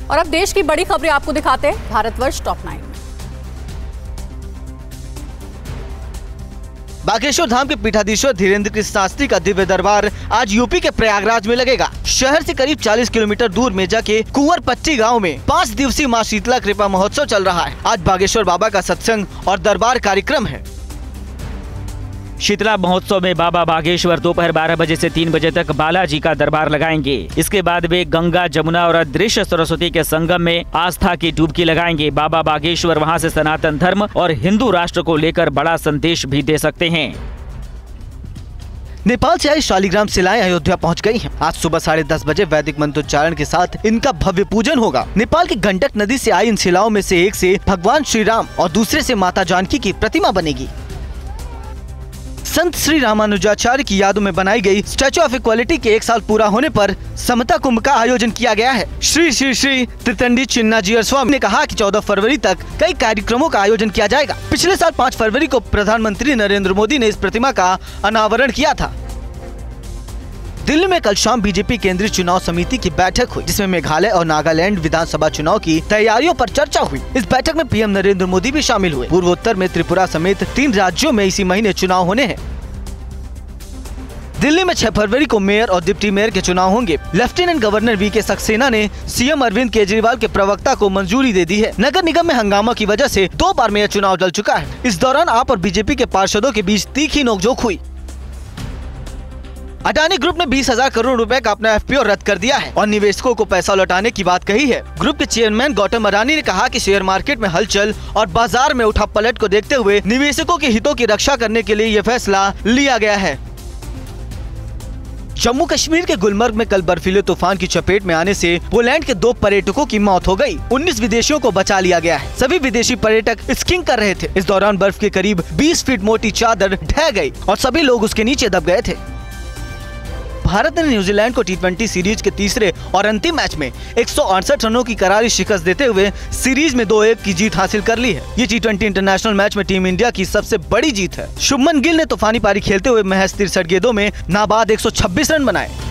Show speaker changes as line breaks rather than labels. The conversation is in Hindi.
और अब देश की बड़ी खबरें आपको दिखाते हैं भारतवर्ष टॉप 9 में।
बागेश्वर धाम के पीठाधीश्वर धीरेन्द्र कृष्ण शास्त्री का दिव्य दरबार आज यूपी के प्रयागराज में लगेगा। शहर से करीब 40 किलोमीटर दूर मेजा के कुंवरपट्टी गांव में 5 दिवसीय मां शीतला कृपा महोत्सव चल रहा है। आज बागेश्वर बाबा का सत्संग और दरबार कार्यक्रम है।
शीतला महोत्सव में बाबा बागेश्वर दोपहर 12 बजे से 3 बजे तक बालाजी का दरबार लगाएंगे। इसके बाद वे गंगा, जमुना और अदृश्य सरस्वती के संगम में आस्था की डुबकी लगाएंगे। बाबा बागेश्वर वहां से सनातन धर्म और हिंदू राष्ट्र को लेकर बड़ा संदेश भी दे सकते हैं।
नेपाल से आई शालिग्राम शिलाएं अयोध्या पहुंच गई हैं। आज सुबह 10:30 बजे वैदिक मंत्रोच्चारण के साथ इनका भव्य पूजन होगा। नेपाल की गंडक नदी से आई इन शिलाओं में से एक से भगवान श्री राम और दूसरे से माता जानकी की प्रतिमा बनेगी। संत श्री रामानुजाचार्य की यादों में बनाई गई स्टैचू ऑफ इक्वालिटी के 1 साल पूरा होने पर समता कुंभ का आयोजन किया गया है। श्री श्री श्री त्रितंडी चिन्नाजीयर स्वामी ने कहा कि 14 फरवरी तक कई कार्यक्रमों का आयोजन किया जाएगा। पिछले साल 5 फरवरी को प्रधानमंत्री नरेंद्र मोदी ने इस प्रतिमा का अनावरण किया था। दिल्ली में कल शाम बीजेपी केंद्रीय चुनाव समिति की बैठक हुई, जिसमें मेघालय और नागालैंड विधानसभा चुनाव की तैयारियों पर चर्चा हुई। इस बैठक में पीएम नरेंद्र मोदी भी शामिल हुए। पूर्वोत्तर में त्रिपुरा समेत 3 राज्यों में इसी महीने चुनाव होने हैं। दिल्ली में 6 फरवरी को मेयर और डिप्टी मेयर के चुनाव होंगे। लेफ्टिनेंट गवर्नर वीके सक्सेना ने सीएम अरविंद केजरीवाल के प्रवक्ता को मंजूरी दे दी है। नगर निगम में हंगामा की वजह से 2 बार मेयर चुनाव टल चुका है। इस दौरान आप और बीजेपी के पार्षदों के बीच तीखी नोकझोंक हुई। अडानी ग्रुप ने 20,000 करोड़ रुपए का अपना एफपीओ रद्द कर दिया है और निवेशकों को पैसा लौटाने की बात कही है। ग्रुप के चेयरमैन गौतम अडानी ने कहा कि शेयर मार्केट में हलचल और बाजार में उठा पलट को देखते हुए निवेशकों के हितों की रक्षा करने के लिए ये फैसला लिया गया है। जम्मू कश्मीर के गुलमर्ग में कल बर्फीले तूफान की चपेट में आने से पोलैंड के 2 पर्यटकों की मौत हो गई। 19 विदेशियों को बचा लिया गया है। सभी विदेशी पर्यटक स्कीइंग कर रहे थे। इस दौरान बर्फ के करीब 20 फीट मोटी चादर ढह गई और सभी लोग उसके नीचे दब गए थे। भारत ने न्यूजीलैंड को T20 सीरीज के तीसरे और अंतिम मैच में 168 रनों की करारी शिकस्त देते हुए सीरीज में 2-1 की जीत हासिल कर ली है। ये T20 इंटरनेशनल मैच में टीम इंडिया की सबसे बड़ी जीत है। शुभमन गिल ने तूफानी पारी खेलते हुए महज 63 गेंदों में नाबाद 126 रन बनाए।